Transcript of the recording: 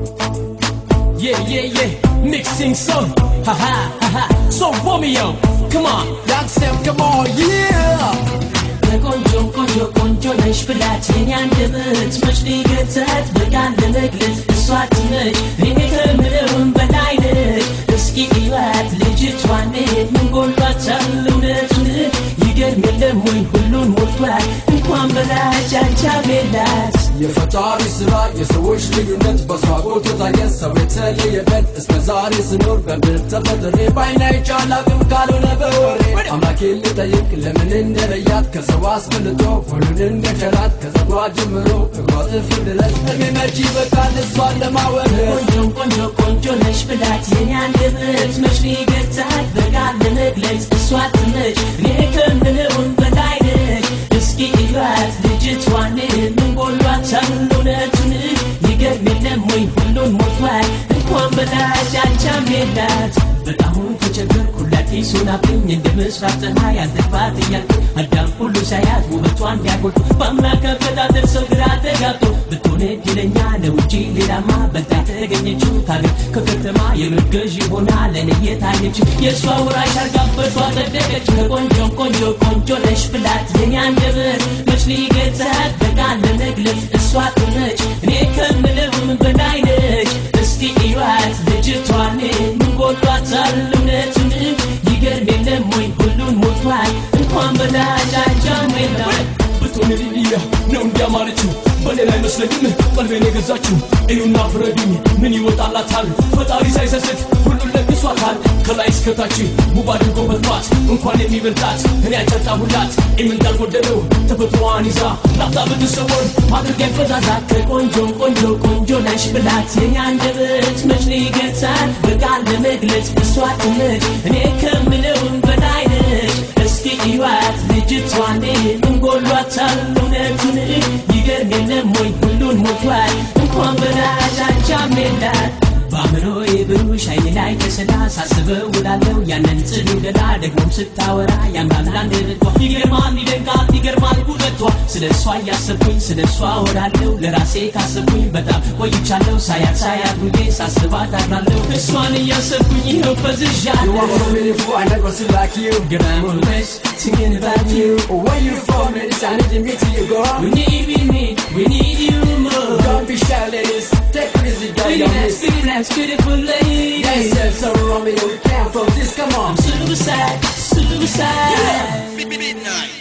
Yeah, mixing song, ha ha. So Romeo, come on, dance them, come on, yeah. Konjo nesh ብላት የኔ አንደበት መች ሊገታት በቃል ለመግለጽ እሷ ትመች እኔ ከምለውም በላይ ነች እስኪ እዩዋት ልጅቷን ምን ጎሏታል እውነቱን ይገርም የለም ወይ ሁሉን ሞልቷል እንኳን በላች አቻሜላት የፈጣሪ ስራ የሰዎች ልዩነት በሷ ጎልቶ ታየ ሰው የተለየበት እስከ ዛሬ ስኖር በምድር ተፈጥሬ ባይኔ አይቻላቅም ካልሆነ በወሬ አምላኬን ልጠይቅ ለምን እንደለያት ከሰው አስበልጦ ሁሉን እንደቸራት ከጸጉሯ ጀምሮ እግሯ ጥፍር ድረስ እድሜ መች ይበቃል እሷን ለማወቅ ቆንጆ ነሽ ብላት የኔ አንደበት መች ሊገታት በቃል ለመግለጽ እሷ ትመች እኔ ከምለውም በላይ ነች እስኪ እዩዋት ልጅቷን ምን ጎሏታል እውነቱን ይገርም የለም ወይ ሁሉን ሞልቷል እንኳን በላች አቻሜላት በጣም ተቸገርኩላት ሱናብኝ እንደምስራቅ ፀሐይ አልተግባት እያልኩ አዳም ሁሉ ሳያት ውበቷን ያጎልኩ በአምላክ አፈጣጠር ሰው ግራ ተጋብቶ ብትሆን እድለኛ ነው እንጂ ሌላማ በልጣ ተገኘችው ካገር ከከተማ የምትገዥ ሆና ለእኔ የታየች የእሷ ወራሽ አርጋበቷ ጸደቀች ቆንጆ ነሽ ብላት የኔ አንደበት መች ሊገታት በቃል ለመግለጽ እሷ ትመች እኔ ከምለውም በላይ ነች እስኪ እዩዋት ልጅቷን ምን ጎሏታል እውነቱን ይገርም የለም ወይ ሁሉን ሞልቷል እንኳን በላች አቻሜላት ብትሆን ልያ ነው እንዲያማረችው በሌላ አይመስለኝም ቀልቤን የገዛችው እዩና ፍረዱኝ ምን ይወጣላታል ፈጣሪ ሳይሰስት ሁሉን ለግሷታል ከላይ እስከታች ውብ አድርጎ በጥባት እንኳን የሚበልጣት እኔ አጫጣሁላት ምን እንዳልጎደለው ተፈጥሮዋን ይዛ ላፍታ ብትሰወር አድርገኝ ፈዛዛ ቆንጆ ነሽ ብላት የኔ አንደበት መች ሊገታት በቃል ለመግለጽ እሷ ትመች እኔ ከምለውም በላይ ነች እስኪ እዩዋት ልጅቷን ምን ጎሏታል እውነቱን ይገርም የለም ወይ ሁሉን ሞልቷል እንኳን በላች አቻሜላት በአእምሮዬ ብሩሽ አይኔ ላይ ተሰላ ሳስበው ውላለሁ ያንን ጽኑ ገላ ደግሞም ስታወራ ያምራል አንደበቷ ይገርማል ይደንቃል ይገርማል ውበቷ ስለ እሷ እያሰብኩኝ ስለ እሷ ወዳለሁ ለራሴ ካሰብኩኝ በጣም ቆይቻለሁ ሳያት ሁሌ ሳስባት አድራለሁ እሷን እያሰብኩኝ ይኸው ፈዝዣለሁ You want from me before I never see like you Girl, I'm always thinking about you Where you from and it's I need to meet you girl We need you more Don't be shy ladies Take it easy girl Pretty nice, beautiful lady Yes, yes, so Romeo, we can't from this, come on Suicide Yeah. Midnight.